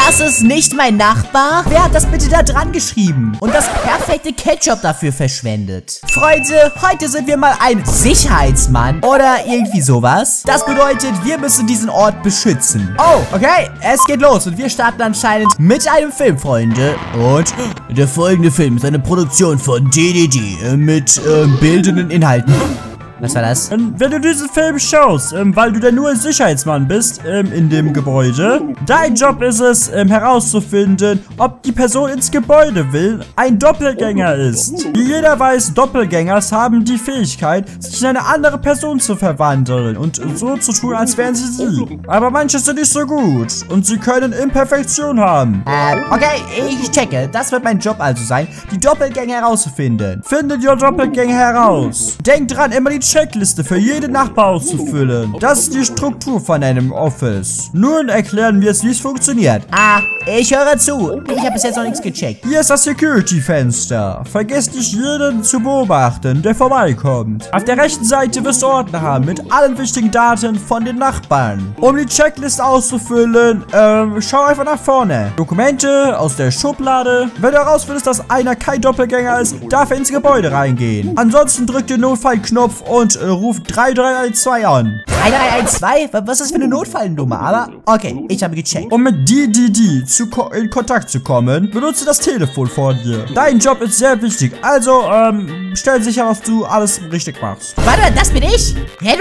Das ist nicht mein Nachbar? Wer hat das bitte da dran geschrieben? Und das perfekte Ketchup dafür verschwendet? Freunde, heute sind wir mal ein Sicherheitsmann oder irgendwie sowas. Das bedeutet, wir müssen diesen Ort beschützen. Oh, okay, es geht los und wir starten anscheinend mit einem Film, Freunde. Und der folgende Film ist eine Produktion von DDD mit bildenden Inhalten. Was war das? Wenn du diesen Film schaust, weil du dann nur ein Sicherheitsmann bist, in dem Gebäude, dein Job ist es, herauszufinden, ob die Person ins Gebäude will, ein Doppelgänger ist. Wie jeder weiß, Doppelgängers haben die Fähigkeit, sich in eine andere Person zu verwandeln und so zu tun, als wären sie. Aber manche sind nicht so gut und sie können Imperfektion haben. Okay, ich checke. Das wird mein Job also sein, die Doppelgänger herauszufinden. Findet ihr Doppelgänger heraus. Denkt dran, immer die Checkliste für jeden Nachbar auszufüllen. Das ist die Struktur von einem Office. Nun erklären wir es, wie es funktioniert. Ich höre zu. Ich habe bis jetzt noch nichts gecheckt. Hier ist das Security-Fenster. Vergesst nicht, jeden zu beobachten, der vorbeikommt. Auf der rechten Seite wirst du Ordner haben mit allen wichtigen Daten von den Nachbarn. Um die Checkliste auszufüllen, schau einfach nach vorne. Dokumente aus der Schublade. Wenn du herausfindest, dass einer kein Doppelgänger ist, darf er ins Gebäude reingehen. Ansonsten drück den Notfallknopf und ruft 3312 an. 3312? Was ist das für eine Notfallnummer? Aber, okay, ich habe gecheckt. Um mit DDD in Kontakt zu kommen, benutze das Telefon vor dir. Dein Job ist sehr wichtig, also, stell sicher, dass du alles richtig machst. Warte, das bin ich?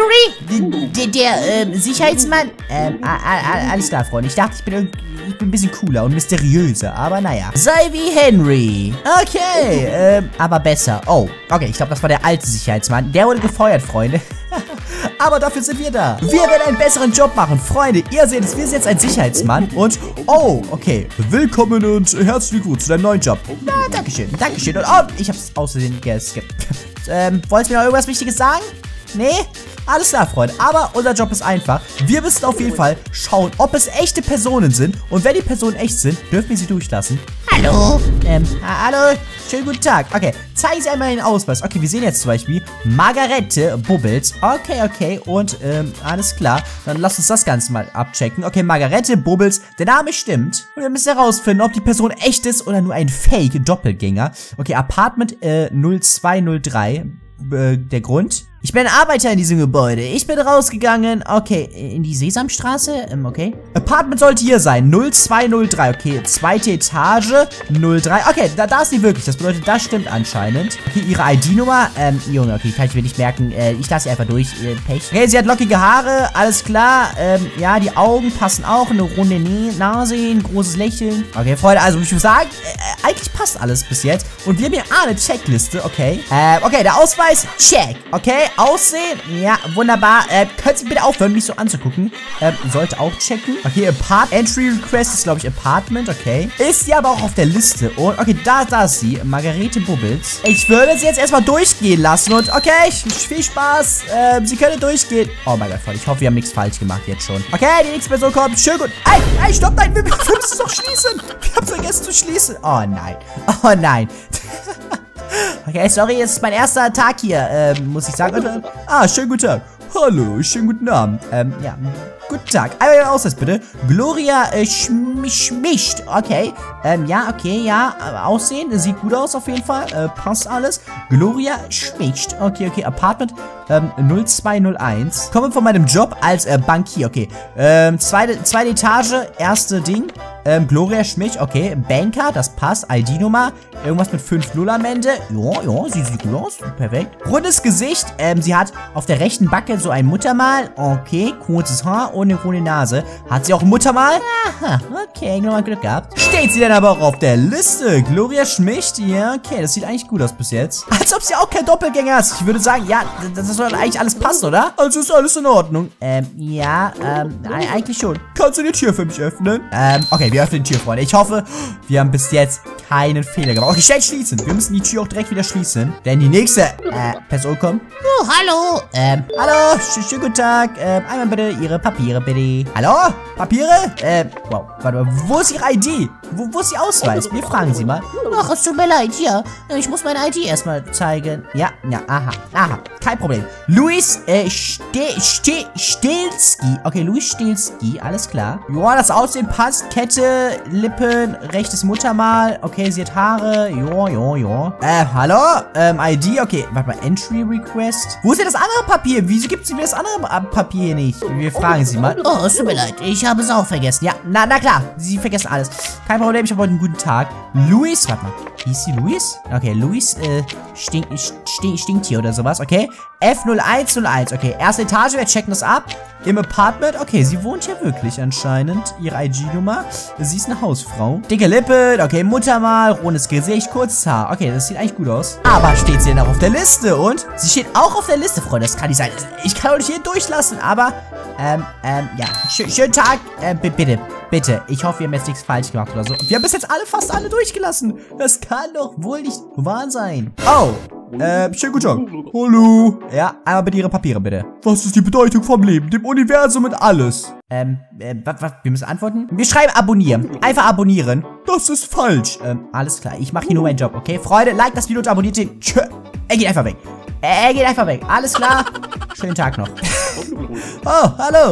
Henry? Der Sicherheitsmann? Alles klar, Freunde. Ich dachte, ich bin ein bisschen cooler und mysteriöser, aber naja. Sei wie Henry. Okay, aber besser. Oh, okay, ich glaube, das war der alte Sicherheitsmann. Der wurde gefeuert, Freunde. Aber dafür sind wir da. Wir werden einen besseren Job machen. Freunde, ihr seht es, wir sind jetzt ein Sicherheitsmann. Und, oh, okay. Willkommen und herzlich willkommen zu deinem neuen Job. Na, dankeschön, dankeschön. Und, oh, ich hab's außerdem geskippt. Wollt ihr mir noch irgendwas Wichtiges sagen? Nee? Alles klar, Freunde. Aber unser Job ist einfach. Wir müssen auf jeden Fall schauen, ob es echte Personen sind. Und wenn die Personen echt sind, dürfen wir sie durchlassen. Hallo? Hallo? Schönen guten Tag. Okay, zeigen Sie einmal den Ausweis. Okay, wir sehen jetzt zum Beispiel Margarete Bubbles. Okay. Und, alles klar. Dann lass uns das Ganze mal abchecken. Okay, Margarete Bubbles. Der Name stimmt. Und wir müssen herausfinden, ob die Person echt ist oder nur ein Fake-Doppelgänger. Okay, Apartment 0203. Der Grund? Ich bin Arbeiter in diesem Gebäude. Ich bin rausgegangen. Okay, in die Sesamstraße? Okay. Apartment sollte hier sein. 0203. Okay, zweite Etage. 03. Okay, da ist sie wirklich. Das bedeutet, das stimmt anscheinend. Okay, ihre ID-Nummer. Junge, okay, kann ich mir nicht merken. Ich lasse sie einfach durch. Pech. Okay, sie hat lockige Haare. Alles klar. Ja, die Augen passen auch. Eine runde Nase, ein großes Lächeln. Okay, Freunde, also ich muss sagen, eigentlich passt alles bis jetzt. Und wir haben hier eine Checkliste. Okay. Okay, der Ausweis. Check. Okay. Aussehen, ja, wunderbar. Könnt ihr bitte aufhören, mich so anzugucken? Sollte auch checken. Okay, Entry Request ist, glaube ich, Apartment, okay. Ist sie aber auch auf der Liste. Und, okay, da ist sie. Margarete Bubbles. Ich würde sie jetzt erstmal durchgehen lassen. Und, okay, viel Spaß. Sie können durchgehen. Oh mein Gott, ich hoffe, wir haben nichts falsch gemacht jetzt schon. Okay, die nächste Person kommt. Schön gut. Ey, stopp, nein, wir müssen es doch schließen. Wir haben vergessen zu schließen. Oh nein. Oh nein. Okay, sorry, es ist mein erster Tag hier, muss ich sagen. Schönen guten Tag. Hallo, schönen guten Abend. Ja, guten Tag. Einmal den Ausweis, bitte. Gloria Schmicht. Okay. Ja, okay, ja. Aussehen, sieht gut aus auf jeden Fall. Passt alles. Gloria Schmicht. Okay. Apartment 0201. Komme von meinem Job als Bankier. Okay. Zweite Etage, erste Ding. Gloria Schmidt, okay. Banker, das passt. ID-Nummer. Irgendwas mit 5-0 am Ende. Ja, sieht gut aus. Perfekt. Rundes Gesicht. Sie hat auf der rechten Backe so ein Muttermal. Okay, kurzes Haar und eine runde Nase. Hat sie auch ein Muttermal? Aha, okay, nochmal Glück gehabt. Steht sie denn aber auch auf der Liste? Gloria Schmidt? Ja, okay, das sieht eigentlich gut aus bis jetzt. Als ob sie auch kein Doppelgänger ist. Ich würde sagen, ja, das soll eigentlich alles passen, oder? Also ist alles in Ordnung. Ja, eigentlich schon. Kannst du die Tür für mich öffnen? Okay, wir öffnen die Tür, Freunde. Ich hoffe, wir haben bis jetzt keinen Fehler gemacht. Okay, schnell schließen. Wir müssen die Tür auch direkt wieder schließen. Denn die nächste Person kommt. Oh, hallo. Hallo. Schönen guten Tag. Einmal bitte Ihre Papiere, bitte. Hallo? Papiere? Wow. Warte mal. Wo ist Ihre ID? Wo ist Ihr Ausweis? Wir fragen Sie mal. Ach, es tut mir leid. Ja. Ich muss meine ID erstmal zeigen. Ja. Aha. Kein Problem. Luis Stilski. Okay, Luis Stilski. Alles klar. Ja, das Aussehen passt. Kette, Lippen, rechtes Muttermal. Okay, sie hat Haare. Ja. Hallo? ID. Okay, warte mal. Entry Request. Wo ist denn das andere Papier? Wieso gibt sie mir das andere Papier nicht? Wir fragen sie mal. Oh, es tut mir leid. Ich habe es auch vergessen. Ja, na klar. Sie vergessen alles. Kein Problem. Ich habe heute einen guten Tag. Luis. Warte mal. Hieß sie Luis? Okay, Luis stinkt hier oder sowas. Okay. F0101. Okay, erste Etage. Wir checken das ab. Im Apartment. Okay, sie wohnt hier wirklich anscheinend. Ihre IG-Nummer. Sie ist eine Hausfrau. Dicke Lippen. Okay, Muttermal. Rundes Gesicht. Kurzes Haar. Okay, das sieht eigentlich gut aus. Aber steht sie denn auch auf der Liste? Und sie steht auch auf der Liste, Freunde. Das kann nicht sein. Ich kann euch hier durchlassen. Aber, ja. Schönen Tag. Bitte. Ich hoffe, wir haben jetzt nichts falsch gemacht oder so. Wir haben bis jetzt fast alle durchgelassen. Das kann doch wohl nicht wahr sein. Oh. Schönen guten Tag. Hallo. Ja, einmal bitte Ihre Papiere, bitte. Was ist die Bedeutung vom Leben, dem Universum und alles? Was? Wir müssen antworten? Wir schreiben abonnieren. Einfach abonnieren. Das ist falsch. Alles klar. Ich mache hier nur meinen Job, okay? Freunde, like das Video und abonniert den. Tschö. Er geht einfach weg. Alles klar. Schönen Tag noch. Oh, hallo.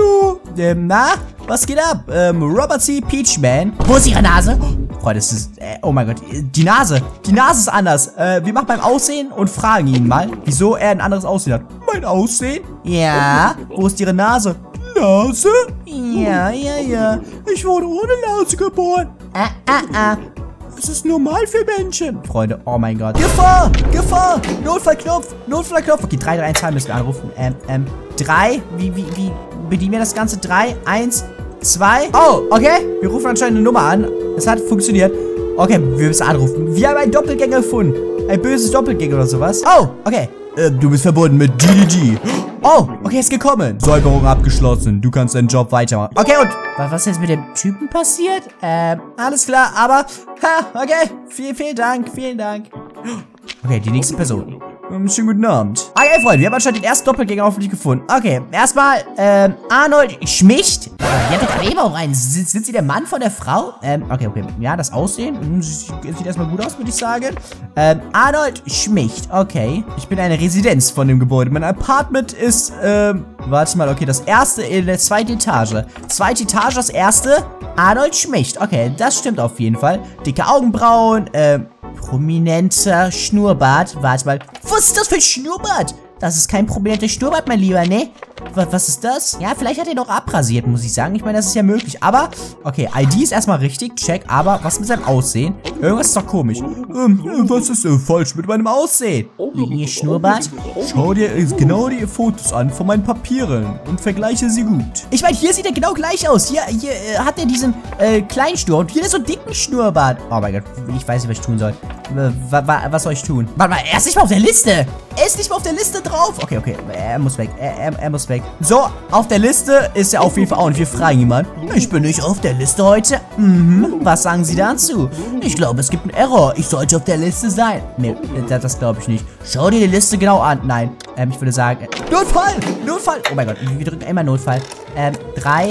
Na, was geht ab? Robert C. Peachman. Wo ist Ihre Nase? Freunde, das ist, oh mein Gott, die Nase ist anders. Wir machen beim Aussehen und fragen ihn mal, wieso er ein anderes Aussehen hat. Mein Aussehen? Ja. Wo ist Ihre Nase? Nase? Ja. Ich wurde ohne Nase geboren. Das ist normal für Menschen. Freunde, oh mein Gott. Gefahr! Notfallknopf. Okay, 331 müssen wir anrufen. 3, wie bedienen wir das Ganze? 3, 1, 2. Oh, okay. Wir rufen anscheinend eine Nummer an. Es hat funktioniert. Okay, wir müssen anrufen. Wir haben einen Doppelgänger gefunden. Ein böses Doppelgänger oder sowas. Oh, okay. Du bist verbunden mit GDG. Oh, okay, ist gekommen. Säuberung abgeschlossen. Du kannst deinen Job weitermachen. Okay, und was ist jetzt mit dem Typen passiert? Alles klar, aber okay. Vielen Dank. Okay, die nächste Person. Schönen guten Abend. Okay, Freunde, wir haben anscheinend den ersten Doppelgänger hoffentlich gefunden. Okay, erstmal, Arnold Schmicht. Die hat doch eben auch einen. Sind Sie der Mann von der Frau? Okay. Ja, das Aussehen. Sieht erstmal gut aus, würde ich sagen. Arnold Schmicht. Okay. Ich bin eine Residenz von dem Gebäude. Mein Apartment ist, warte mal, okay, das erste in der zweiten Etage. Zweite Etage, das erste. Arnold Schmicht. Okay, das stimmt auf jeden Fall. Dicke Augenbrauen, prominenter Schnurrbart. Warte mal. Was ist das für ein Schnurrbart? Das ist kein prominenter Schnurrbart, mein Lieber, ne? Was ist das? Ja, vielleicht hat er noch abrasiert, muss ich sagen. Ich meine, das ist ja möglich. Aber, okay, ID ist erstmal richtig, check. Aber was mit seinem Aussehen? Irgendwas ist doch komisch. Was ist falsch mit meinem Aussehen? Ihr Schnurrbart? Schau dir genau die Fotos an von meinen Papieren und vergleiche sie gut. Ich meine, hier sieht er genau gleich aus. Hier hat er diesen kleinen Schnurr und hier ist so einen dicken Schnurrbart. Oh mein Gott, ich weiß nicht, was ich tun soll. Was soll ich tun? Warte mal, er ist nicht mal auf der Liste. Er ist nicht mal auf der Liste drauf. Okay, er muss weg. Er muss weg. So, auf der Liste ist er auf jeden Fall auch nicht. Wir fragen ihn mal. Ich bin nicht auf der Liste heute. Was sagen Sie dazu? Ich glaube, es gibt einen Error. Ich sollte auf der Liste sein. Nee, das glaube ich nicht. Schau dir die Liste genau an. Nein, ich würde sagen, Notfall! Oh mein Gott, wir drücken immer Notfall. 3,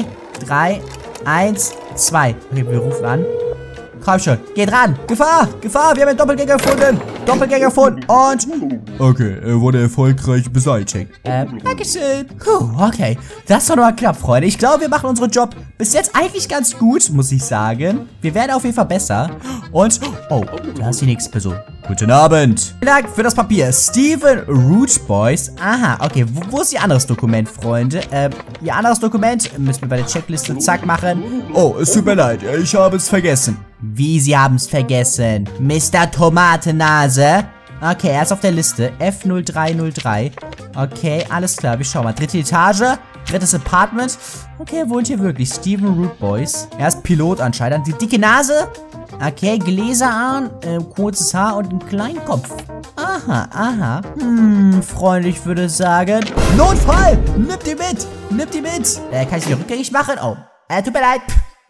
1, 2. Okay, wir rufen an. Komm schon, geht ran. Gefahr! Wir haben einen Doppelgänger gefunden. Und... Okay, er wurde erfolgreich beseitigt. Dankeschön. Okay, das war nochmal knapp, Freunde. Ich glaube, wir machen unseren Job bis jetzt eigentlich ganz gut, muss ich sagen. Wir werden auf jeden Fall besser. Und... Oh, da ist die nächste Person. Guten Abend. Vielen Dank für das Papier. Steven Rootboys. Aha, okay. Wo ist Ihr anderes Dokument, Freunde? Ihr anderes Dokument müssen wir bei der Checkliste zack machen. Oh, es tut mir leid. Ich habe es vergessen. Wie, Sie haben es vergessen? Mr. Tomatennase? Okay, er ist auf der Liste. F0303. Okay, alles klar. Wir schauen mal. Dritte Etage. Drittes Apartment. Okay, er wohnt hier wirklich. Steven Rootboys. Er ist Pilot anscheinend. Die dicke Nase. Okay, Gläser an, kurzes Haar und einen kleinen Kopf. Aha. Freunde, ich würde sagen... Notfall! Nimm die mit! Kann ich sie rückgängig machen? Oh, tut mir leid.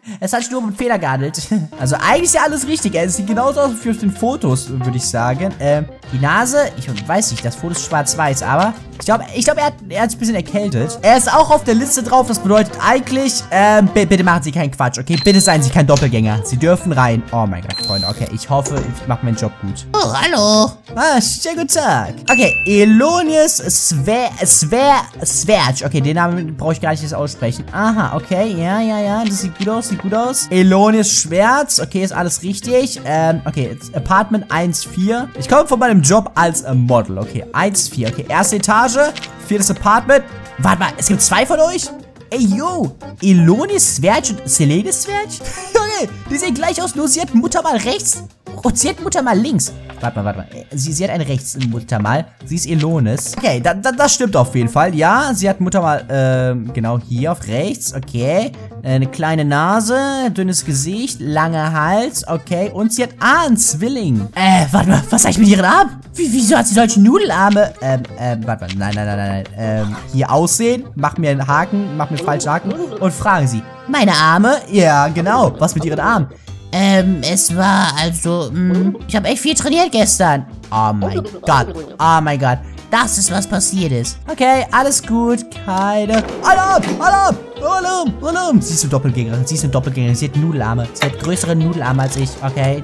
Es hat sich nur um einen Fehler gehandelt. Also eigentlich ist ja alles richtig. Es sieht genauso aus wie auf den Fotos, würde ich sagen. Die Nase, ich weiß nicht, das Foto ist schwarz-weiß, aber ich glaube, er hat sich ein bisschen erkältet. Er ist auch auf der Liste drauf, das bedeutet eigentlich, bitte machen Sie keinen Quatsch, okay? Bitte seien Sie kein Doppelgänger. Sie dürfen rein. Oh mein Gott, Freunde, okay, ich hoffe, ich mache meinen Job gut. Oh, hallo. Ah, schönen guten Tag. Okay, Elonius Sverch. Okay, den Namen brauche ich gar nicht jetzt aussprechen. Aha, okay, ja, das sieht gut aus, Elonius Schwerz, okay, ist alles richtig. Okay, jetzt Apartment 1-4. Ich komme von meinem Job als Model, okay, 1-4, okay, erste Etage, 4. Apartment. Warte mal, es gibt 2 von euch? Ey, yo, Elonius Sverch und Selene Sverch? Junge, die sehen gleich aus, nur sie hat Mutter mal rechts und sie hat Mutter mal links. Warte mal. Sie hat eine Rechtsmutter mal. Sie ist Elonis. Okay, das stimmt auf jeden Fall. Ja, sie hat Mutter mal, genau hier auf rechts. Okay. Eine kleine Nase, dünnes Gesicht, langer Hals. Okay. Und sie hat einen Zwilling. Warte mal, was sag ich mit ihren Armen? Wieso hat sie solche Nudelarme? Warte mal, nein. Hier aussehen, mach mir einen Haken, mach mir einen falschen Haken und fragen sie. Meine Arme? Ja, genau. Was mit ihren Armen? Es war also, ich habe echt viel trainiert gestern. Oh mein Gott. Das ist, was passiert ist. Okay, alles gut. Keine... Alarm! Sie ist eine Doppelgängerin. Sie hat Nudelarme. Sie hat größere Nudelarme als ich. Okay,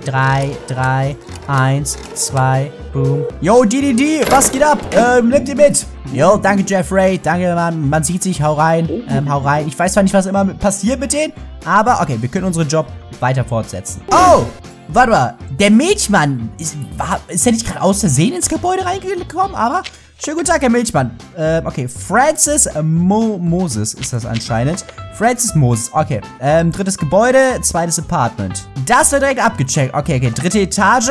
3, 1, 2, boom. Yo, DDD, was geht ab? Nehmt ihr mit? Jo, danke Jeffrey. Danke, Mann. Man sieht sich. Hau rein. Ich weiß zwar nicht, was immer passiert mit denen, aber okay, wir können unseren Job weiter fortsetzen. Oh! Warte mal, der Milchmann, ist er nicht gerade aus Versehen ins Gebäude reingekommen, aber schönen guten Tag, Herr Milchmann. Okay, Francis Moses ist das anscheinend. Francis Moses, okay. 3. Gebäude, 2. Apartment. Das wird direkt abgecheckt. Okay, 3. Etage,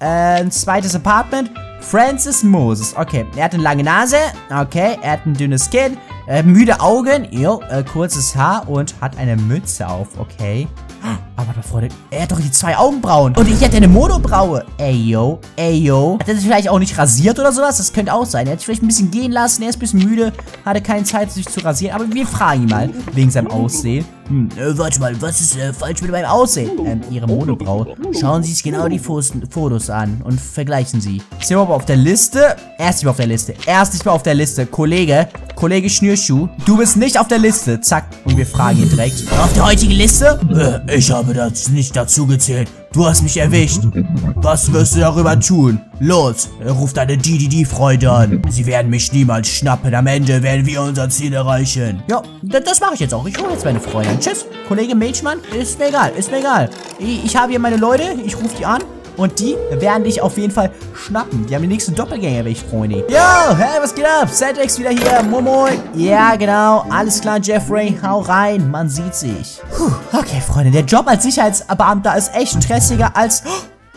2. Apartment. Francis Moses, okay. Er hat eine lange Nase, okay. Er hat ein dünnes Kinn, müde Augen, kurzes Haar und hat eine Mütze auf, okay. Aber Freunde, er hat doch die 2 Augenbrauen. Und ich hätte eine Monobraue. Ey, yo. Hat er sich vielleicht auch nicht rasiert oder sowas? Das könnte auch sein. Er hat sich vielleicht ein bisschen gehen lassen. Er ist ein bisschen müde. Hatte keine Zeit, sich zu rasieren. Aber wir fragen ihn mal wegen seinem Aussehen. Warte mal, was ist falsch mit meinem Aussehen? Ihre Monobraue. Schauen Sie sich genau die Fotos an und vergleichen sie. Ist er aber auf der Liste? Er ist nicht mehr auf der Liste. Kollege Schnürschuh, du bist nicht auf der Liste. Zack. Und wir fragen ihn direkt. Auf der heutigen Liste? Ich habe das nicht dazu gezählt. Du hast mich erwischt. Was wirst du darüber tun? Los, ruf deine DDD-Freunde an. Sie werden mich niemals schnappen. Am Ende werden wir unser Ziel erreichen. Ja, das mache ich jetzt auch. Ich hole jetzt meine Freunde an. Tschüss, Kollege Milchmann. Ist mir egal. Ich habe hier meine Leute. Ich rufe die an. Und die werden dich auf jeden Fall schnappen. Die haben die nächsten Doppelgänger weg, Freunde. Yo, hey, was geht ab? Cedric wieder hier. Moin. Ja, genau. Alles klar, Jeffrey. Hau rein. Man sieht sich. Okay, Freunde. Der Job als Sicherheitsbeamter ist echt stressiger als...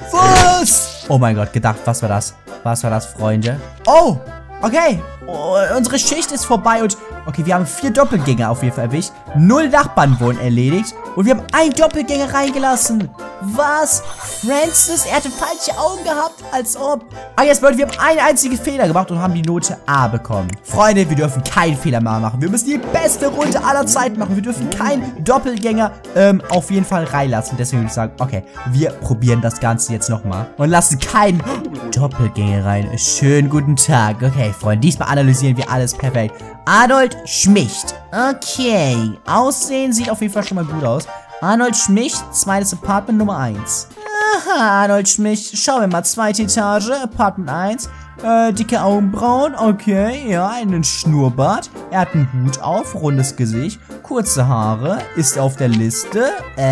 Was? Oh mein Gott, gedacht. Was war das? Was war das, Freunde? Oh, okay. Unsere Schicht ist vorbei und... Okay, wir haben 4 Doppelgänger auf jeden Fall erwischt. 0 Nachbarn wurden erledigt. Und wir haben einen Doppelgänger reingelassen. Was? Francis? Er hatte falsche Augen gehabt, als ob... Ah, jetzt Leute, wir haben einen einzigen Fehler gemacht und haben die Note A bekommen. Freunde, wir dürfen keinen Fehler mehr machen. Wir müssen die beste Runde aller Zeiten machen. Wir dürfen keinen Doppelgänger auf jeden Fall reinlassen. Deswegen würde ich sagen, okay, wir probieren das Ganze jetzt nochmal. Und lassen keinen Doppelgänger rein. Schönen guten Tag. Okay, Freunde, diesmal analysieren wir alles perfekt. Arnold Schmicht. Okay. Aussehen sieht auf jeden Fall schon mal gut aus. Arnold Schmicht, 2. Apartment Nummer 1. Aha, Arnold Schmicht. Schauen wir mal, 2. Etage, Apartment 1. Dicke Augenbrauen, okay, ja, einen Schnurrbart. Er hat einen Hut auf, rundes Gesicht, kurze Haare. Ist er auf der Liste?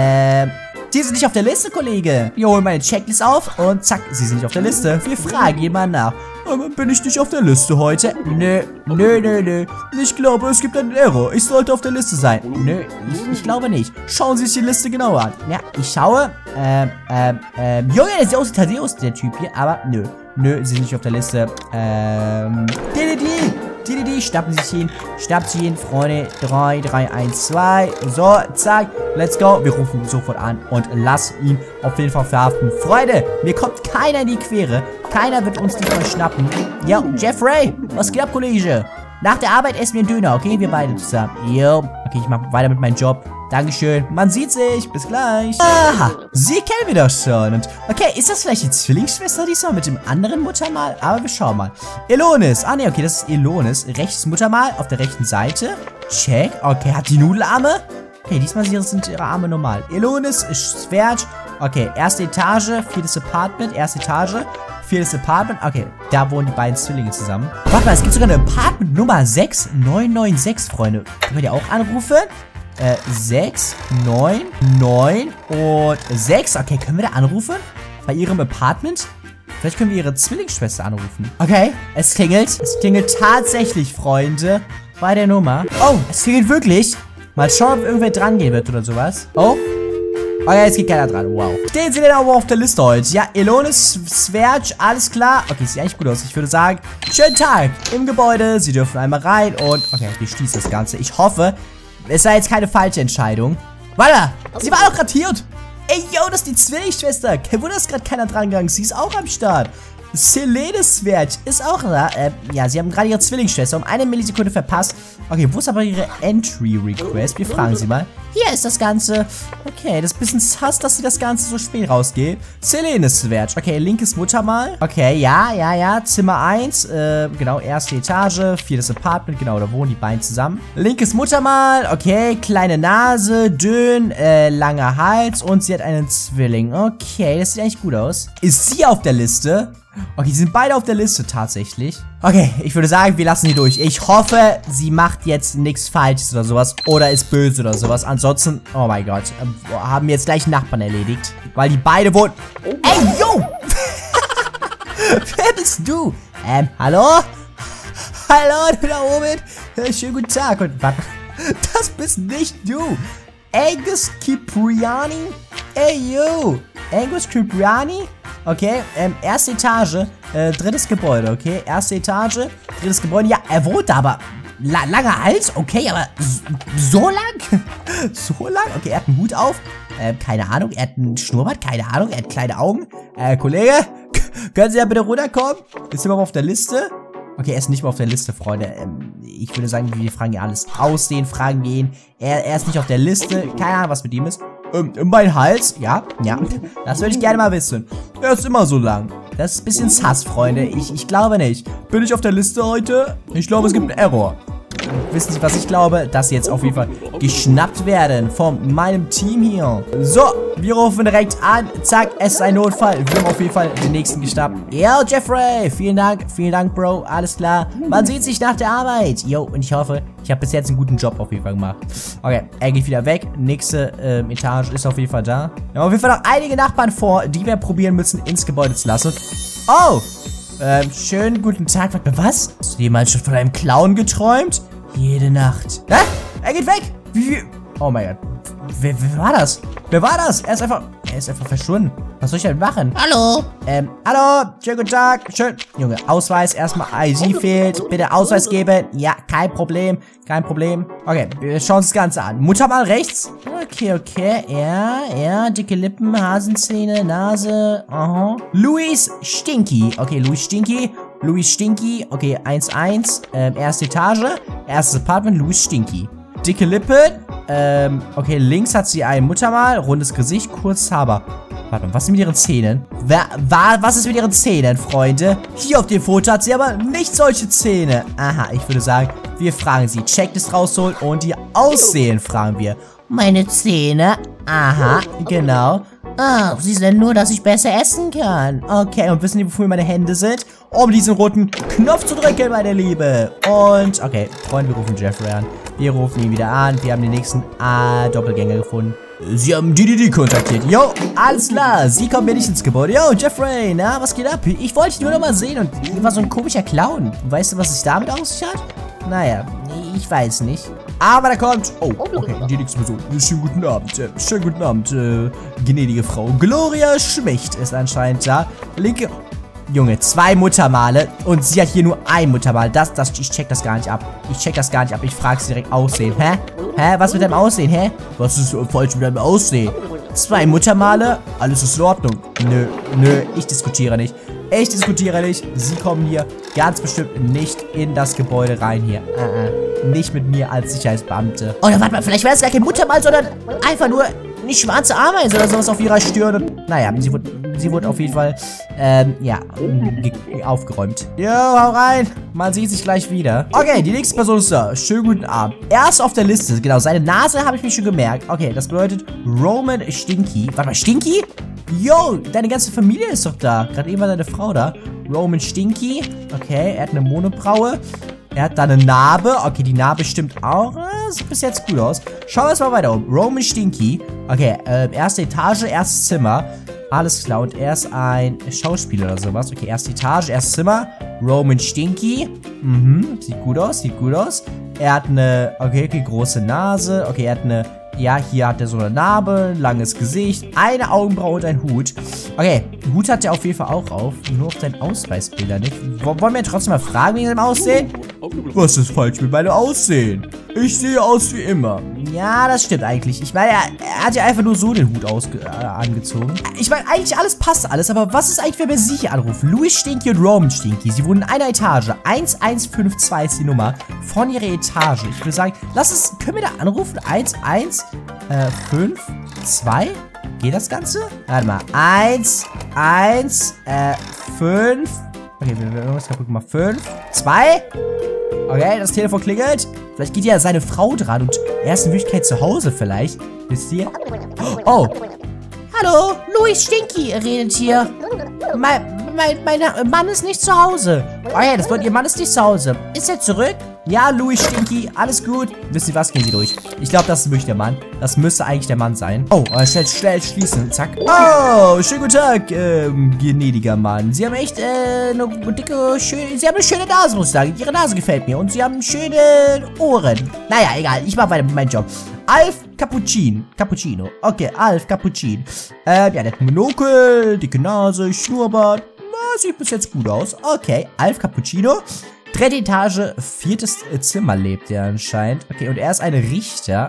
Die sind nicht auf der Liste, Kollege. Wir holen meine Checklist auf und zack, sie sind nicht auf der Liste. Wir fragen jemanden nach. Aber bin ich nicht auf der Liste heute? Nö. Ich glaube, es gibt einen Error. Ich sollte auf der Liste sein. Nö, ich glaube nicht. Schauen Sie sich die Liste genauer an. Ja, ich schaue. Junge, der sieht aus wie Thaddeus, der Typ hier. Aber nö, sie sind nicht auf der Liste. DDD, schnappen Sie ihn, Freunde. 3, 1, 2. So, zack, let's go. Wir rufen ihn sofort an und lassen ihn auf jeden Fall verhaften. Freunde, mir kommt keiner in die Quere. Keiner wird uns nicht mal schnappen. Ja, Jeffrey, was geht ab, Kollege? Nach der Arbeit essen wir einen Döner, okay? Wir beide zusammen. Jo. Okay, ich mache weiter mit meinem Job. Dankeschön. Man sieht sich. Bis gleich. Aha. Sie kennen wir doch schon. Und okay, ist das vielleicht die Zwillingsschwester diesmal mit dem anderen Muttermal? Aber wir schauen mal. Elonis. Ah, ne, okay, das ist Elonis. Rechtes Muttermal auf der rechten Seite. Check. Okay, hat die Nudelarme? Okay, diesmal sind ihre Arme normal. Elonis ist Zwerg. Okay, erste Etage, 4. Apartment, erste Etage, 4. Apartment. Okay, da wohnen die beiden Zwillinge zusammen. Warte mal, es gibt sogar eine Apartment Nummer 6996, Freunde. Können wir die auch anrufen? 6, 9, 9 und 6. Okay, können wir da anrufen? Bei ihrem Apartment? Vielleicht können wir ihre Zwillingsschwester anrufen. Okay, es klingelt. Es klingelt tatsächlich, Freunde, bei der Nummer. Oh, es klingelt wirklich. Mal schauen, ob irgendwer dran gehen wird oder sowas. Oh. Oh ja, jetzt geht keiner dran. Wow. Stehen Sie denn aber auf der Liste heute? Ja, Elonis, Zwerg, alles klar. Okay, sieht eigentlich gut aus. Ich würde sagen, schönen Tag im Gebäude. Sie dürfen einmal rein und... Okay, wir schließen das Ganze. Ich hoffe, es sei jetzt keine falsche Entscheidung. Warte, sie war doch gerade hier. Ey, yo, das ist die Zwillingsschwester. Kein Wunder, dass gerade keiner dran gegangen ist. Sie ist auch am Start. Selenes Zwerg ist auch da. Ja, sie haben gerade ihre Zwillingsschwester um 1 Millisekunde verpasst. Okay, wo ist aber ihre Entry-Request? Wir fragen sie mal. Hier ist das Ganze. Okay, das ist ein bisschen sass, dass sie das Ganze so spät rausgeht. Selenes Zwerg. Okay, linkes Muttermal. Okay, ja. Zimmer 1. Genau, erste Etage. 4. Apartment. Genau, da wohnen die beiden zusammen. Linkes Muttermal. Okay, kleine Nase. Dünn. Langer Hals. Und sie hat einen Zwilling. Okay, das sieht eigentlich gut aus. Ist sie auf der Liste? Okay, die sind beide auf der Liste tatsächlich. Okay, ich würde sagen, wir lassen die durch. Ich hoffe, sie macht jetzt nichts Falsches oder sowas. Oder ist böse oder sowas. Ansonsten, oh mein Gott, haben wir jetzt gleich einen Nachbarn erledigt. Weil die beide wohnen... Ey, yo! Wer bist du? Hallo? Hallo, du da oben? Schönen guten Tag. Und warte, das bist nicht du. Angus Cipriani? Ey, yo! Angus Cipriani? Okay, erste Etage, 3. Gebäude, okay? Erste Etage, 3. Gebäude. Ja, er wohnt da, aber langer Hals, okay, aber so lang? So lang? Okay, er hat einen Hut auf, keine Ahnung, er hat einen Schnurrbart, keine Ahnung, er hat kleine Augen. Kollege, können Sie ja bitte runterkommen? Ist er mal auf der Liste? Okay, er ist nicht mal auf der Liste, Freunde. Ich würde sagen, wir fragen ihn alles. Aussehen, fragen ihn. Er ist nicht auf der Liste. Keine Ahnung, was mit ihm ist. Mein Hals? Ja. Das würde ich gerne mal wissen. Er ist immer so lang. Das ist ein bisschen sass, Freunde. Ich glaube nicht. Bin ich auf der Liste heute? Ich glaube, es gibt einen Error. Wissen Sie, was ich glaube? Dass sie jetzt auf jeden Fall geschnappt werden von meinem Team hier. So, wir rufen direkt an. Zack, es ist ein Notfall. Wir haben auf jeden Fall den nächsten geschnappt. Yo, Jeffrey, vielen Dank, Bro. Alles klar. Man sieht sich nach der Arbeit. Yo, und ich hoffe, ich habe bis jetzt einen guten Job auf jeden Fall gemacht. Okay, er geht wieder weg. Nächste Etage ist auf jeden Fall da. Wir haben auf jeden Fall noch einige Nachbarn vor, die wir probieren müssen, ins Gebäude zu lassen. Oh! Schönen guten Tag. Warte, was? Hast du jemals schon von einem Clown geträumt? Jede Nacht. Hä? Er geht weg! Wie? Oh mein Gott. Wer war das? Wer war das? Er ist einfach verschwunden. Was soll ich denn machen? Hallo. Hallo. Schönen guten Tag. Schön. Junge, Ausweis. Erstmal ID fehlt. Bitte Ausweis geben. Ja, kein Problem. Kein Problem. Okay, wir schauen uns das Ganze an. Mutter mal rechts. Okay. Ja. Dicke Lippen, Hasenzähne, Nase. Aha. Louis Stinky. Okay, Louis Stinky. Okay, 1-1. Erste Etage. Erstes Apartment. Louis Stinky. Dicke Lippen. Okay, links hat sie ein Muttermal. Rundes Gesicht, kurz Haber. Warte mal, was ist mit ihren Zähnen? Was ist mit ihren Zähnen, Freunde? Hier auf dem Foto hat sie aber nicht solche Zähne. Aha, ich würde sagen, wir fragen sie. Checklist rausholen und ihr Aussehen fragen wir. Meine Zähne? Aha, genau. Ah, sie sind nur, dass ich besser essen kann. Okay, und wissen Sie, wofür meine Hände sind? Um diesen roten Knopf zu drücken, meine Liebe. Und, okay, Freunde, wir rufen Jeffrey an. Wir rufen ihn wieder an. Wir haben den nächsten Doppelgänger gefunden. Sie haben die kontaktiert. Jo, alles klar. Sie kommen mir nicht ins Gebäude. Jo, Jeffrey, na, was geht ab? Ich wollte dich nur noch mal sehen und ich war so ein komischer Clown. Weißt du, was es damit auf sich hat? Naja, ich weiß nicht. Aber da kommt... Oh, okay, die nächste Person. Schönen guten Abend. Gnädige Frau Gloria Schmicht ist anscheinend da. Linke... Junge, 2 Muttermale und sie hat hier nur ein Muttermal. Ich check das gar nicht ab. Ich frage sie direkt Aussehen. Hä? Was mit deinem Aussehen? Hä? Was ist falsch mit deinem Aussehen? 2 Muttermale? Alles ist in Ordnung. Nö, ich diskutiere nicht. Ich diskutiere nicht. Sie kommen hier ganz bestimmt nicht in das Gebäude rein hier. Nicht mit mir als Sicherheitsbeamte. Oder warte mal, vielleicht wäre es gar kein Muttermal, sondern einfach nur eine schwarze Ameise oder sowas auf ihrer Stirn. Und, naja, sie wurde auf jeden Fall, ja, aufgeräumt. Jo, hau rein. Man sieht sich gleich wieder. Okay, die nächste Person ist da. Schönen guten Abend. Er ist auf der Liste. Genau, seine Nase habe ich mir schon gemerkt. Okay, das bedeutet Roman Stinky. Warte mal, Stinky? Yo, deine ganze Familie ist doch da. Gerade eben war deine Frau da. Roman Stinky. Okay, er hat eine Monobraue. Er hat da eine Narbe. Okay, die Narbe stimmt auch. Sieht bis jetzt gut aus. Schauen wir uns mal weiter um. Roman Stinky. Okay, erste Etage, erstes Zimmer. Alles klar. Und er ist ein Schauspieler oder sowas. Okay, erste Etage, erstes Zimmer. Roman Stinky. Sieht gut aus, sieht gut aus. Er hat eine, okay, große Nase. Okay, er hat eine, ja, hier hat er so eine Narbe, langes Gesicht, eine Augenbraue und ein Hut. Okay, Hut hat er auf jeden Fall auch auf. Nur auf seinen Ausweisbilder nicht. Wollen wir trotzdem mal fragen wegen seinem Aussehen? Was ist falsch mit meinem Aussehen? Ich sehe aus wie immer. Ja, das stimmt eigentlich. Ich meine, er hat ja einfach nur so den Hut angezogen. Ich meine, eigentlich alles passt alles, aber was ist eigentlich, wenn wir sie hier anrufen? Louis Stinky und Roman Stinky. Sie wohnen in einer Etage. 1152 ist die Nummer von ihrer Etage. Ich würde sagen, können wir da anrufen? 1152? Geht das Ganze? Warte mal. 5. Okay, wir irgendwas kaputt gemacht. 5, 2. Okay, das Telefon klingelt. Vielleicht geht ja seine Frau dran und er ist in Wirklichkeit zu Hause vielleicht. Wisst ihr? Oh. Hallo, Louis Stinky redet hier. Mein Mann ist nicht zu Hause. Oh ja, das bedeutet, ihr Mann ist nicht zu Hause. Ist er zurück? Ja, Louis Stinky, alles gut. Wisst ihr was? Gehen Sie durch. Ich glaube, das ist wirklich der Mann. Das müsste eigentlich der Mann sein. Oh, schnell schließen. Zack. Oh, schönen guten Tag, gnädiger Mann. Sie haben echt eine dicke, Sie haben eine schöne Nase, muss ich sagen. Ihre Nase gefällt mir. Und Sie haben schöne Ohren. Naja, egal. Ich mache weiter mit meinem Job. Alf Cappuccino. Okay, Alf Cappuccino. Ja, der hat Monokel, dicke Nase, Schnurrbart. Na, sieht bis jetzt gut aus. Okay, Alf Cappuccino. 3. Etage, 4. Zimmer lebt er anscheinend. Okay, und er ist ein Richter.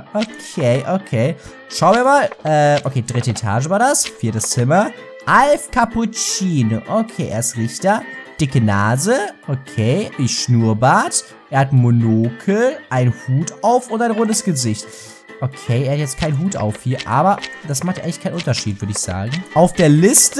Okay. Schauen wir mal. Okay, 3. Etage war das. 4. Zimmer. Alf Cappuccino. Okay, er ist Richter. Dicke Nase. Okay, Schnurrbart. Er hat Monokel, ein Hut auf und ein rundes Gesicht. Okay, er hat jetzt keinen Hut auf hier, aber das macht eigentlich keinen Unterschied, würde ich sagen. Auf der Liste,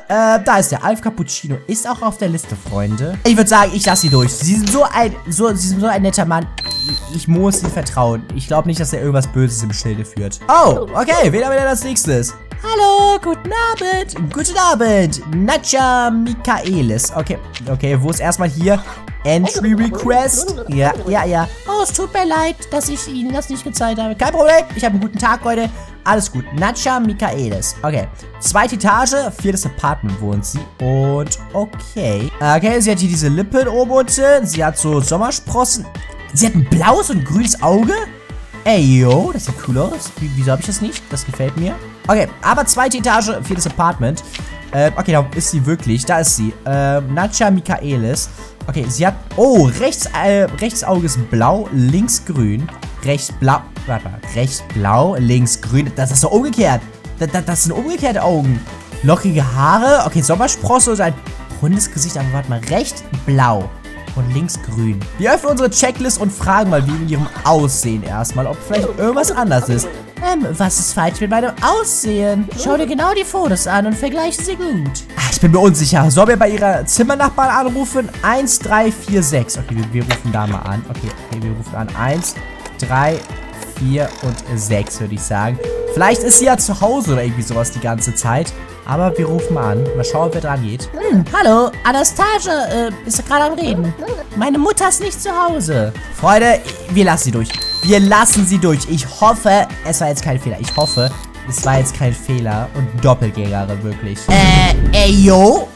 da ist der Alf Cappuccino. Ist auch auf der Liste, Freunde. Ich würde sagen, ich lasse sie durch. Sie sind so ein netter Mann. Ich muss ihm vertrauen. Ich glaube nicht, dass er irgendwas Böses im Schilde führt. Oh, okay, wen haben wir denn als nächstes? Hallo, guten Abend. Guten Abend, Nadja Michaelis. Okay, wo ist erstmal hier? Entry Request. Ja. Oh, es tut mir leid, dass ich Ihnen das nicht gezeigt habe. Kein Problem, ich habe einen guten Tag heute. Alles gut. Nadja Michaelis. Okay. 2. Etage, 4. Apartment wohnt sie. Und okay. Okay, sie hat hier diese Lippen oben unten. Sie hat so Sommersprossen. Sie hat ein blaues und grünes Auge. Ey, yo, das sieht cool aus. Wieso habe ich das nicht? Das gefällt mir. Okay, aber 2. Etage, 4. Apartment. Okay, da ist sie wirklich. Da ist sie. Nadja Michaelis. Okay, sie hat... Oh, rechts Auge ist blau, links grün. Rechts blau... Warte mal. Rechts blau, links grün. Das ist so umgekehrt. Das sind umgekehrte Augen. Lockige Haare. Okay, Sommersprosse und ein rundes Gesicht. Aber warte mal. Rechts blau und links grün. Wir öffnen unsere Checklist und fragen mal wegen ihrem Aussehen erstmal, ob vielleicht irgendwas anders ist. Was ist falsch mit meinem Aussehen? Schau dir genau die Fotos an und vergleiche sie gut. Ich bin mir unsicher. Sollen wir bei ihrer Zimmernachbarn anrufen? 1346. Okay, wir rufen da mal an. Okay, wir rufen an. 1, 3, 4 und 6, würde ich sagen. Vielleicht ist sie ja zu Hause oder irgendwie sowas die ganze Zeit. Aber wir rufen mal an. Mal schauen, wer dran geht. Hallo, Anastasia ist gerade am Reden. Meine Mutter ist nicht zu Hause. Freunde, wir lassen sie durch. Wir lassen sie durch. Ich hoffe, es war jetzt kein Fehler. Ich hoffe, es war jetzt kein Fehler und Doppelgängere wirklich. Ey, yo.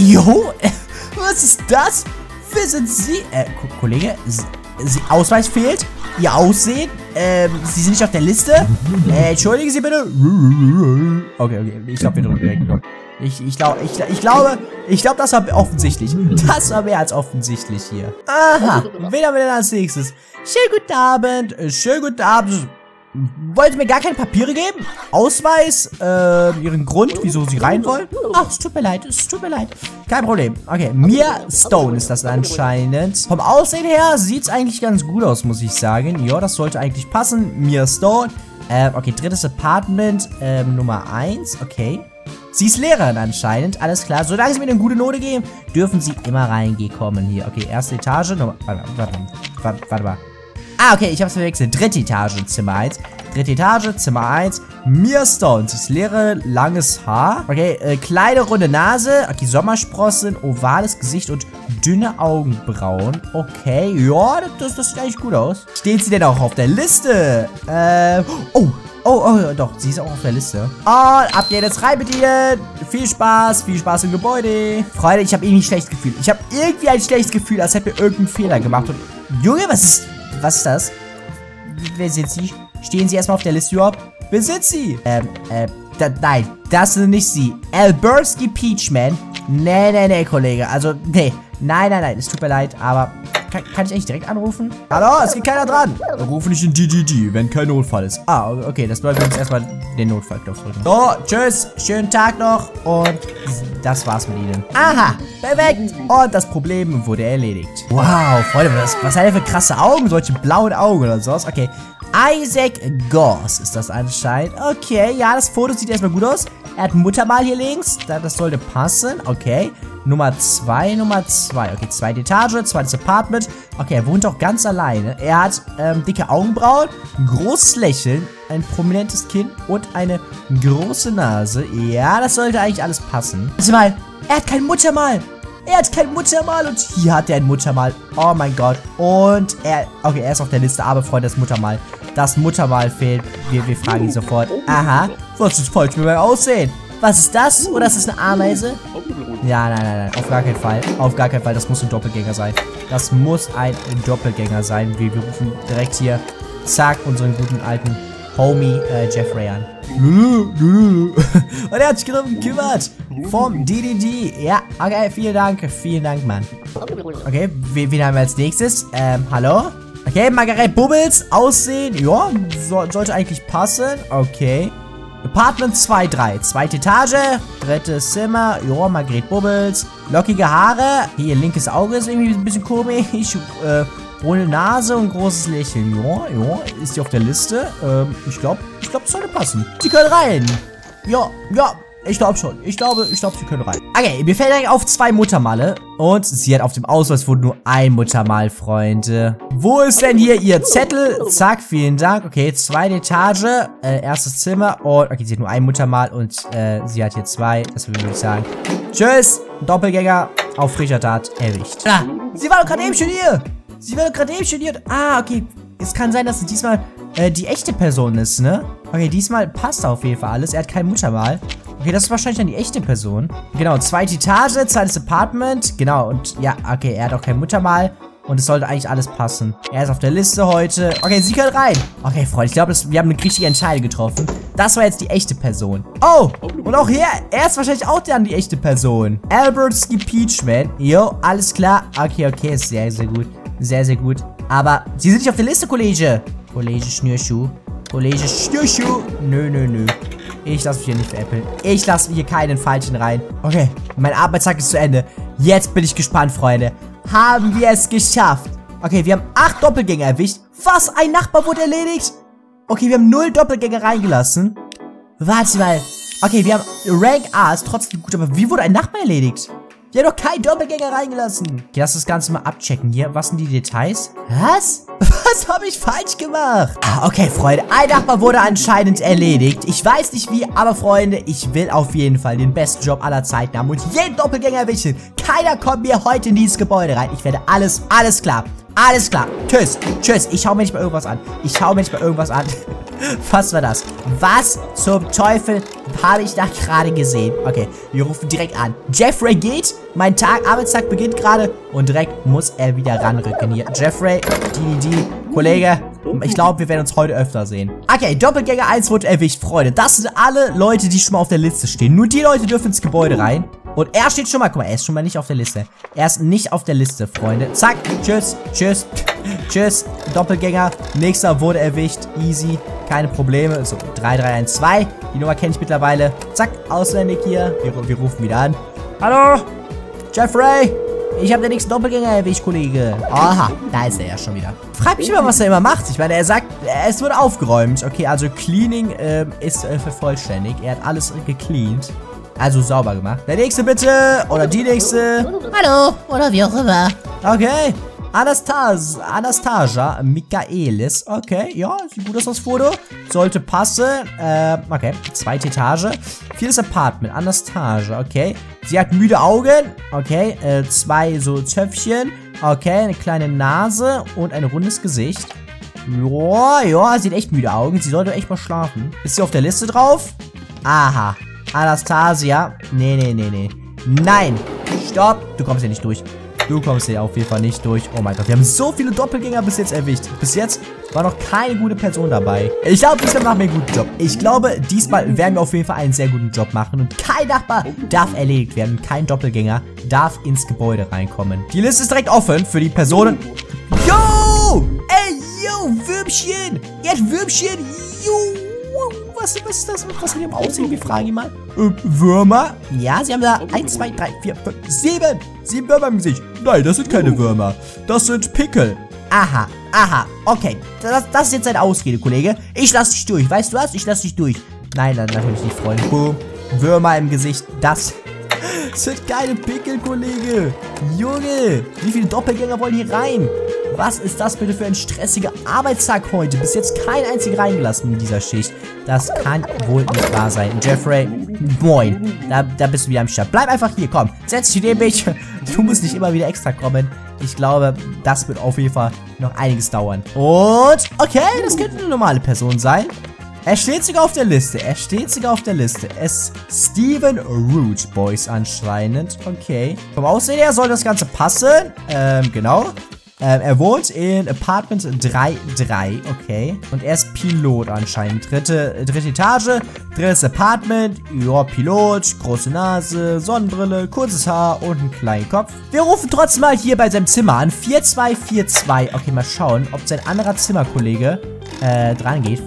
Was ist das? Wer sind Sie? Kollege, Ausweis fehlt? Ihr Aussehen? Sie sind nicht auf der Liste? Entschuldigen Sie bitte. Okay. Ich glaube, wir drücken direkt. Ich glaube, das war offensichtlich. Das war mehr als offensichtlich hier. Aha. Wen haben wir denn als nächstes? Schönen guten Abend. wollte mir gar keine Papiere geben? Ausweis, ihren Grund, wieso sie rein wollen? Ach, es tut mir leid, es tut mir leid. Kein Problem. Okay, Mia Stone ist das anscheinend. Vom Aussehen her sieht es eigentlich ganz gut aus, muss ich sagen. Ja, das sollte eigentlich passen. Mia Stone. Okay, drittes Apartment, Nummer 1. Okay. Sie ist Lehrerin anscheinend, alles klar. Solange sie mir eine gute Note geben, dürfen sie immer reingekommen hier. Okay, erste Etage, warte mal. Ah, okay, ich hab's verwechselt. Dritte Etage, Zimmer 1. Dritte Etage, Zimmer 1. Mia Stone, sie ist Lehrerin, langes Haar. Okay, kleine runde Nase. Okay, Sommersprossen, ovales Gesicht und dünne Augenbrauen. Okay, ja, das sieht eigentlich gut aus. Steht sie denn auch auf der Liste? Oh, doch, sie ist auch auf der Liste. Und ab geht jetzt rein mit ihr. Viel Spaß im Gebäude. Freunde, ich habe irgendwie ein schlechtes Gefühl. Ich habe irgendwie ein schlechtes Gefühl, als hätte mir irgendeinen Fehler gemacht. Und, Junge, was ist das? Wer sind Sie? Stehen Sie erstmal auf der Liste überhaupt? Wer sind Sie? Nein, das sind nicht Sie. Alberski Peachman. Nee, Kollege. Also, nee. Nein, es tut mir leid, aber... Kann ich eigentlich direkt anrufen? Hallo, es geht keiner dran. Ruf nicht in DDD, wenn kein Notfall ist. Ah, okay, das bedeutet, wir uns erstmal den Notfallknopf drücken. So, tschüss, schönen Tag noch und das war's mit Ihnen. Aha, perfekt. Und das Problem wurde erledigt. Wow, Freunde, was hat er für krasse Augen? Solche blauen Augen oder sowas. Okay, Isaac Goss ist das anscheinend. Okay, ja, das Foto sieht erstmal gut aus. Er hat Muttermal hier links. Das sollte passen. Okay. Nummer 2. Okay, zweite Etage, zweites Apartment. Okay, er wohnt auch ganz alleine. Er hat dicke Augenbrauen, ein großes Lächeln, ein prominentes Kinn und eine große Nase. Ja, das sollte eigentlich alles passen. Sieh mal, er hat kein Muttermal. Und hier hat er ein Muttermal. Oh mein Gott. Und er ist auf der Liste, aber Freunde, das Muttermal fehlt. Wir fragen ihn sofort. Aha, was ist falsch mit meinem Aussehen? Was ist das? Oder ist das eine Ameise? Ja, nein, auf gar keinen Fall. Auf gar keinen Fall, das muss ein Doppelgänger sein. Das muss ein Doppelgänger sein. Wir rufen direkt hier, zack, unseren guten alten Homie Jeffrey an. Und er hat sich darum gekümmert. Vom DDD. Ja, okay, vielen Dank, Mann. Okay, wen haben wir als nächstes? Hallo? Okay, Margaret Bubbles, Aussehen, ja, sollte eigentlich passen. Okay. Apartment 2-3, zweite Etage, drittes Zimmer, ja, Margaret Bubbles, lockige Haare, hier linkes Auge ist irgendwie ein bisschen komisch, runde Nase und großes Lächeln, ja, ist die auf der Liste, ich glaube, das sollte passen. Sie können rein, ja, ich glaube schon, ich glaube, sie können rein. Okay, mir fällt direkt auf 2 Muttermale und sie hat auf dem Ausweis wohl nur ein Muttermal, Freunde. Wo ist denn hier ihr Zettel? Zack, vielen Dank. Okay, zweite Etage, erstes Zimmer und, okay, sie hat nur ein Muttermal und sie hat hier 2, das würde ich sagen. Tschüss, Doppelgänger auf frischer Tat erwischt. Ah, sie war doch gerade eben schon hier. Ah, okay, es kann sein, dass es diesmal die echte Person ist, ne? Okay, diesmal passt auf jeden Fall alles. Er hat kein Muttermal. Okay, das ist wahrscheinlich dann die echte Person. Genau, zweite Etage, zweites Apartment. Genau, und ja, okay, er hat auch kein Muttermal. Und es sollte eigentlich alles passen. Er ist auf der Liste heute. Okay, sie können rein. Okay, Freunde, ich glaube, wir haben eine richtige Entscheidung getroffen. Das war jetzt die echte Person. Oh, und auch hier, er ist wahrscheinlich auch dann die echte Person. Alberski Peachman. Jo, alles klar. Okay, ist sehr, sehr gut. Sehr, sehr gut. Aber sie sind nicht auf der Liste, Kollege. Kollege Schnürschuh. Nö. Ich lasse mich hier nicht veräppeln. Ich lasse hier keinen Falschen rein. Okay, mein Arbeitstag ist zu Ende. Jetzt bin ich gespannt, Freunde. Haben wir es geschafft? Okay, wir haben 8 Doppelgänger erwischt. Was? Ein Nachbar wurde erledigt? Okay, wir haben 0 Doppelgänger reingelassen. Warte mal. Okay, wir haben Rank A, ist trotzdem gut, aber wie wurde ein Nachbar erledigt? Wir haben doch keinen Doppelgänger reingelassen. Okay, lass das Ganze mal abchecken hier. Was sind die Details? Was? Was habe ich falsch gemacht? Ah, okay, Freunde. Ein Nachbar wurde anscheinend erledigt. Ich weiß nicht wie, aber Freunde, ich will auf jeden Fall den besten Job aller Zeiten haben und jeden Doppelgänger erwischen. Keiner kommt mir heute in dieses Gebäude rein. Ich werde alles klar. Alles klar. Tschüss. Ich hau mir nicht mal irgendwas an. Was war das? Was zum Teufel habe ich da gerade gesehen? Okay, wir rufen direkt an. Jeffrey geht. Mein Arbeitstag beginnt gerade. Und direkt muss er wieder ranrücken hier. Jeffrey, Kollege. Ich glaube, wir werden uns heute öfter sehen. Okay, Doppelgänger 1 wurde erwischt, Freunde. Das sind alle Leute, die schon mal auf der Liste stehen. Nur die Leute dürfen ins Gebäude rein. Und er steht schon mal, guck mal, er ist schon mal nicht auf der Liste. Er ist nicht auf der Liste, Freunde. Zack, tschüss. Doppelgänger. Nächster wurde erwischt. Easy. keine Probleme. So, 3312. Die Nummer kenne ich mittlerweile. Zack, ausländig hier. Wir rufen wieder an. Hallo? Jeffrey? Ich habe den nächsten Doppelgänger erwischt, Kollege. Aha, da ist er ja schon wieder. Frag mich immer, was er immer macht. Ich meine, er sagt, es wurde aufgeräumt. Okay, also Cleaning ist vervollständigt. Er hat alles gecleant. Also sauber gemacht. Der nächste bitte. Oder die nächste. Hallo, oder wie auch immer. Okay. Anastasia Michaelis. Okay, ja, sieht gut aus, das Foto. Sollte passen. Okay, 2. Etage. 4. Apartment. Anastasia, okay. Sie hat müde Augen. Okay, 2 so Zöpfchen. Okay, eine kleine Nase und ein rundes Gesicht. Ja, sieht echt müde Augen. Sie sollte echt mal schlafen. Ist sie auf der Liste drauf? Aha. Anastasia. Nee. Nein. Stopp. Du kommst hier nicht durch. Du kommst hier auf jeden Fall nicht durch. Oh mein Gott, wir haben so viele Doppelgänger bis jetzt erwischt. Bis jetzt war noch keine gute Person dabei. Ich glaube, diesmal machen wir einen guten Job. Ich glaube, diesmal werden wir auf jeden Fall einen sehr guten Job machen. Und kein Nachbar darf erledigt werden. Kein Doppelgänger darf ins Gebäude reinkommen. Die Liste ist direkt offen für die Personen. Yo! Ey, yo, Würmchen! Ihr habt Würmchen! Yo! Was ist das? Was mit dem Aussehen? Wir fragen ihn mal. Würmer? Ja, sie haben da 1, 2, 3, 4, 5, 7. 7 Würmer im Gesicht. Nein, das sind keine Würmer. Das sind Pickel. Aha. Okay. Das ist jetzt eine Ausrede, Kollege. Ich lass dich durch. Weißt du was? Ich lass dich durch. Nein, natürlich nicht, Freunde. Boom. Würmer im Gesicht. Das sind keine Pickel, Kollege. Junge. Wie viele Doppelgänger wollen hier rein? Was ist das bitte für ein stressiger Arbeitstag heute? Bis jetzt kein einziger reingelassen in dieser Schicht. Das kann wohl nicht wahr sein. Jeffrey, moin. Da bist du wieder am Start. Bleib einfach hier, komm. Setz dich neben mich. Du musst nicht immer wieder extra kommen. Ich glaube, das wird auf jeden Fall noch einiges dauern. Und, okay, das könnte eine normale Person sein. Er steht sogar auf der Liste. Es ist Steven Root Boys anscheinend. Okay. Vom Aussehen her soll das Ganze passen. Genau. Er wohnt in Apartment 3-3, okay. Und er ist Pilot anscheinend. Dritte Etage, 3. Apartment, ja, Pilot, große Nase, Sonnenbrille, kurzes Haar und einen kleinen Kopf. Wir rufen trotzdem mal hier bei seinem Zimmer an. 4242. Okay, mal schauen, ob sein anderer Zimmerkollege dran geht.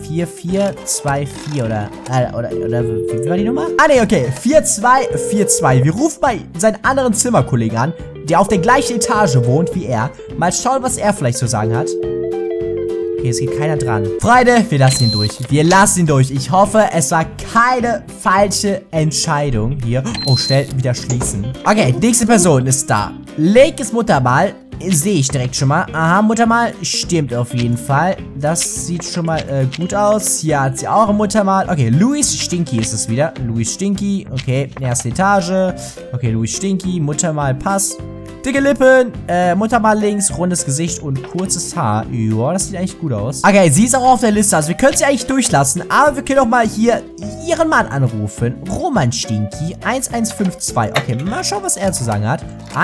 4424 oder wie war die Nummer? Ah, ne, okay. 4242. Wir rufen bei seinen anderen Zimmerkollegen an, der auf der gleichen Etage wohnt wie er. Mal schauen, was er vielleicht zu sagen hat. Okay, es geht keiner dran. Freunde, wir lassen ihn durch. Ich hoffe, es war keine falsche Entscheidung hier. Oh, schnell wieder schließen. Okay, nächste Person ist da. Linkes Muttermal. Sehe ich direkt schon mal. Aha, Muttermal stimmt auf jeden Fall. Das sieht schon mal gut aus. Hier hat sie auch ein Muttermal. Okay, Louis Stinky ist es wieder. Louis Stinky. Okay, 1. Etage. Okay, Louis Stinky. Muttermal passt. Dicke Lippen, Muttermal links, rundes Gesicht und kurzes Haar. Ja, das sieht eigentlich gut aus. Okay, sie ist auch auf der Liste. Also wir können sie eigentlich durchlassen. Aber wir können auch mal hier ihren Mann anrufen. Roman Stinky, 1152. Okay, mal schauen, was er zu sagen hat.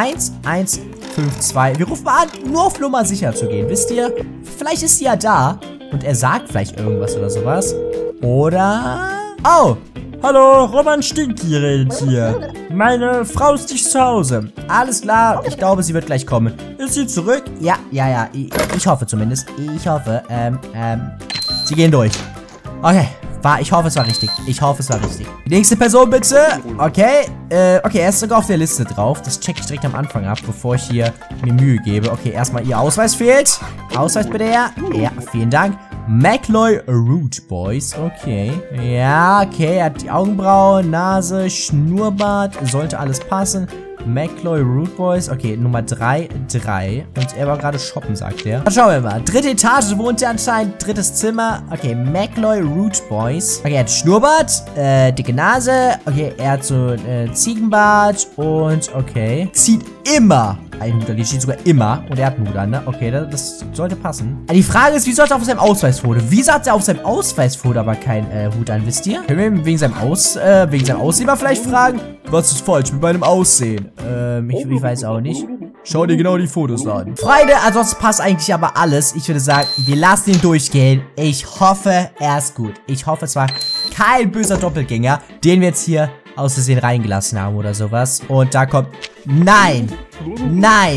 1152. Wir rufen mal an, nur auf Nummer sicher zu gehen. Wisst ihr, vielleicht ist sie ja da. Und er sagt vielleicht irgendwas oder sowas. Oder... Oh! Hallo, Roman Stinky redet hier. Meine Frau ist nicht zu Hause. Alles klar, ich glaube, sie wird gleich kommen. Ist sie zurück? Ja, ich hoffe zumindest. Ich hoffe, sie gehen durch. Okay, ich hoffe, es war richtig. Die nächste Person bitte. Okay, er ist sogar auf der Liste drauf. Das checke ich direkt am Anfang ab, bevor ich hier mir Mühe gebe. Okay, erstmal ihr Ausweis fehlt. Ausweis bitte her. Ja, vielen Dank. McLoy Root Boys, okay. Ja, okay, er hat die Augenbrauen, Nase, Schnurrbart, sollte alles passen. McLoy Root Boys, okay, Nummer 3. Und er war gerade shoppen, sagt er. Schauen wir mal. 3. Etage wohnt er anscheinend, 3. Zimmer. Okay, McLoy Root Boys. Okay, er hat Schnurrbart, dicke Nase. Okay, er hat so Ziegenbart und okay. Zieht immer einen Hut an, die steht sogar immer. Und er hat einen Hut an, ne? Okay, das sollte passen. Die Frage ist, wieso hat er auf seinem Ausweisfoto? Wieso hat er auf seinem Ausweisfoto aber keinen Hut an, wisst ihr? Können wir ihn wegen seinem Aussehen mal vielleicht fragen? Was ist falsch mit meinem Aussehen? Ich weiß auch nicht. Schau dir genau die Fotos an. Freunde, ansonsten passt eigentlich aber alles. Ich würde sagen, wir lassen ihn durchgehen. Ich hoffe, er ist gut. Ich hoffe, es war kein böser Doppelgänger, den wir jetzt hier aus Versehen reingelassen haben oder sowas. Und da kommt... Nein!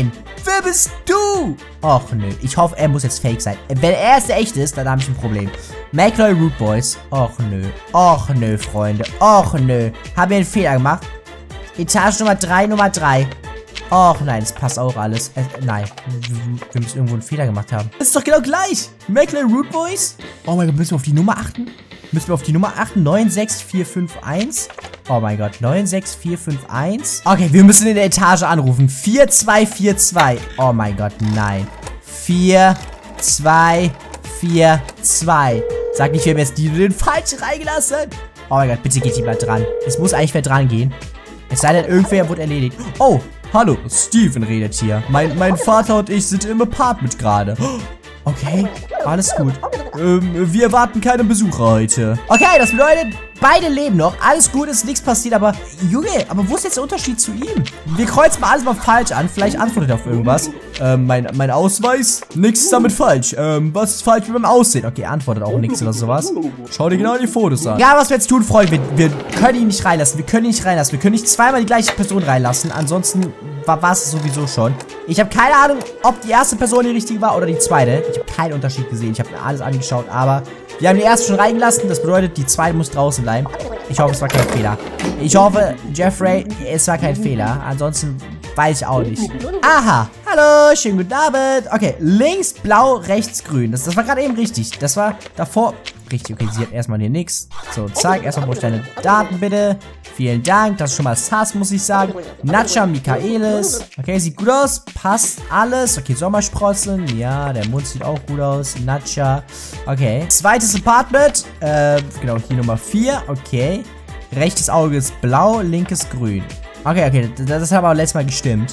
wer bist du? Och, nö. Ich hoffe, er muss jetzt fake sein. Wenn er es der echte ist, dann habe ich ein Problem. McLoy Root Boys. Och, nö. Och, nö, Freunde. Och, nö. Haben wir einen Fehler gemacht? Etage Nummer 3, Nummer 3. Och, nein, das passt auch alles. Nein, wir müssen irgendwo einen Fehler gemacht haben. Das ist doch genau gleich. McLoy Root Boys. Oh mein Gott, müssen wir auf die Nummer achten? Müssen wir auf die Nummer achten? 96451. Oh mein Gott, 96451. Okay, wir müssen in der Etage anrufen. 4242. Oh mein Gott, nein. 4242. Sag nicht, wir haben jetzt den falschen reingelassen. Oh mein Gott, bitte geht jemand dran. Es muss eigentlich wer dran gehen. Es sei denn, irgendwer wurde erledigt. Oh, hallo, Steven redet hier. Mein Vater und ich sind im Apartment gerade. Okay, alles gut. Wir erwarten keine Besucher heute. Okay, das bedeutet, beide leben noch. Alles gut, ist nichts passiert, aber Junge, aber wo ist jetzt der Unterschied zu ihm? Wir kreuzen mal alles mal falsch an. Vielleicht antwortet er auf irgendwas. Mein Ausweis? Nichts ist damit falsch. Was ist falsch mit meinem Aussehen? Okay, antwortet auch nichts oder sowas. Schau dir genau die Fotos an. Ja, was wir jetzt tun, Freunde, wir können ihn nicht reinlassen. Wir können ihn nicht reinlassen. Wir können nicht zweimal die gleiche Person reinlassen. Ansonsten war es sowieso schon. Ich habe keine Ahnung, ob die erste Person die richtige war oder die zweite. Ich habe keinen Unterschied gesehen. Ich habe mir alles angeschaut, aber wir haben die erste schon reingelassen. Das bedeutet, die zweite muss draußen bleiben. Ich hoffe, es war kein Fehler. Ich hoffe, Jeffrey, es war kein Fehler. Ansonsten weiß ich auch nicht. Aha. Hallo, schönen guten Abend. Okay, links blau, rechts grün. Das war gerade eben richtig. Das war davor richtig. Okay, sie hat erstmal hier nichts. So, zack. Erstmal brauche ich deine Daten, bitte. Vielen Dank. Das ist schon mal Sass, muss ich sagen. Nacha Michaelis. Okay, sieht gut aus. Passt alles. Okay, Sommersprossen. Ja, der Mund sieht auch gut aus. Nacha. Okay. Zweites Apartment. Genau, hier Nummer 4. Okay. Rechtes Auge ist blau, linkes grün. Okay, das hat aber letztes Mal gestimmt.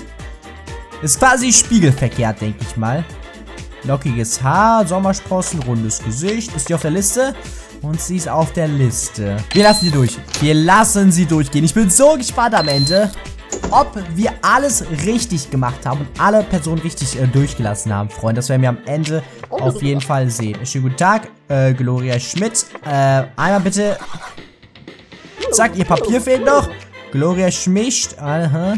Ist quasi spiegelverkehrt, denke ich mal. Lockiges Haar, Sommersprossen, rundes Gesicht. Ist die auf der Liste? Und sie ist auf der Liste. Wir lassen sie durch. Wir lassen sie durchgehen. Ich bin so gespannt am Ende, ob wir alles richtig gemacht haben und alle Personen richtig durchgelassen haben, Freunde. Das werden wir am Ende auf jeden Fall sehen. Schönen guten Tag, Gloria Schmidt. Einmal bitte. Zack, ihr Papier fehlt noch. Gloria Schmidt. Aha.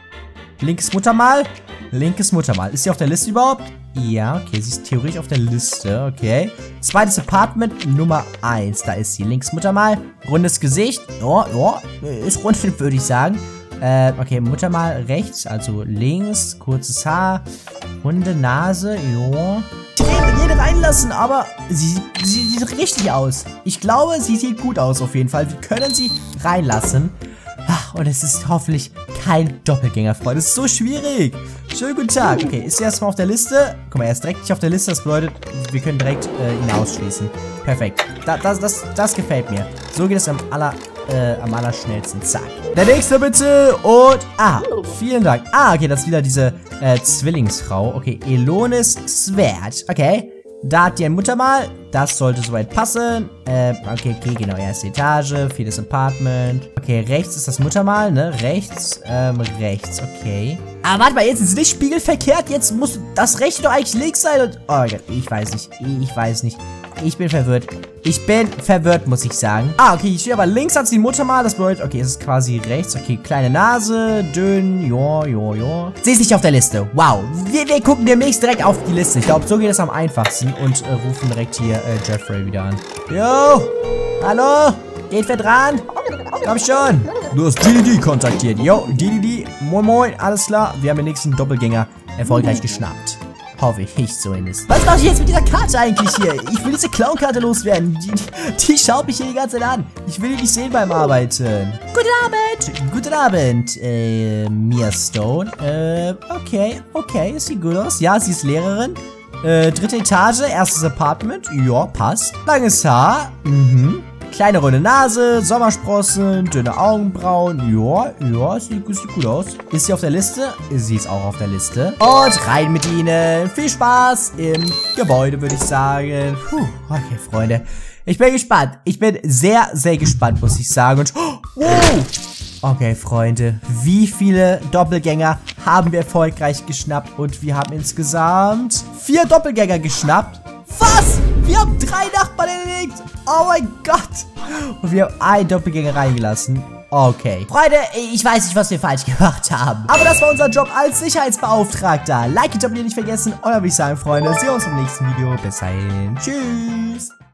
Linkes Muttermal. Linkes Muttermal. Ist sie auf der Liste überhaupt? Ja, okay. Sie ist theoretisch auf der Liste. Okay. Zweites Apartment, Nummer 1. Da ist sie. Linkes Muttermal. Rundes Gesicht. Ja, ist rund, würde ich sagen. Okay, Muttermal rechts, also links. Kurzes Haar. Runde Nase. Ja. Ich will jede reinlassen, aber sie sieht richtig aus. Ich glaube, sie sieht gut aus auf jeden Fall. Wir können sie reinlassen. Und es ist hoffentlich kein Doppelgänger, Freunde. Das ist so schwierig. Schönen guten Tag. Okay, ist er erstmal auf der Liste? Guck mal, er ist direkt nicht auf der Liste. Das bedeutet, wir können direkt ihn ausschließen. Perfekt. Das gefällt mir. So geht es am allerschnellsten. Zack. Der nächste bitte. Und, vielen Dank. Okay, das ist wieder diese Zwillingsfrau. Okay, Elonis Svert. Okay. Da hat die ein Muttermal. Das sollte soweit passen. Okay, genau. Erste Etage. Viertes Apartment. Okay, rechts ist das Muttermal, ne? Rechts. Rechts. Okay. Aber warte mal, jetzt ist es nicht spiegelverkehrt. Jetzt muss das rechte doch eigentlich links sein. Und, oh Gott, ich weiß nicht. Ich weiß nicht. Ich bin verwirrt. Ich bin verwirrt, muss ich sagen. Okay, ich stehe aber links hat sie ein Muttermal. Das bedeutet, okay, es ist quasi rechts. Okay, kleine Nase, dünn, ja. Sie ist nicht auf der Liste. Wow. Wir gucken demnächst direkt auf die Liste. Ich glaube, so geht es am einfachsten. Und rufen direkt hier Jeffrey wieder an. Jo, hallo? Geht wer dran? Komm schon. Du hast DDD kontaktiert. Jo, DDD, moin moin, alles klar. Wir haben den nächsten Doppelgänger erfolgreich geschnappt. Hoffe ich zumindest. Was mache ich jetzt mit dieser Karte eigentlich hier? Ich will diese Clown-Karte loswerden. Die schaut mich hier die ganze Zeit an. Ich will die nicht sehen beim Arbeiten. Guten Abend. Guten Abend, Mia Stone. Okay. Sieht gut aus. Ja, sie ist Lehrerin. Dritte Etage, erstes Apartment. Ja, passt. Langes Haar. Kleine runde Nase, Sommersprossen, dünne Augenbrauen. Ja, sieht gut aus. Ist sie auf der Liste? Sie ist auch auf der Liste. Und rein mit ihnen. Viel Spaß im Gebäude, würde ich sagen. Okay, Freunde. Ich bin gespannt. Ich bin sehr, sehr gespannt, muss ich sagen. Und, okay, Freunde. Wie viele Doppelgänger haben wir erfolgreich geschnappt? Und wir haben insgesamt 4 Doppelgänger geschnappt. Was? Wir haben 3 Nachbarn erlegt. Oh mein Gott. Und wir haben einen Doppelgänger reingelassen. Okay. Freunde, ich weiß nicht, was wir falsch gemacht haben. Aber das war unser Job als Sicherheitsbeauftragter. Like und abonnieren nicht vergessen. Und dann würde ich sagen, Freunde, sehen wir uns im nächsten Video. Bis dahin. Tschüss.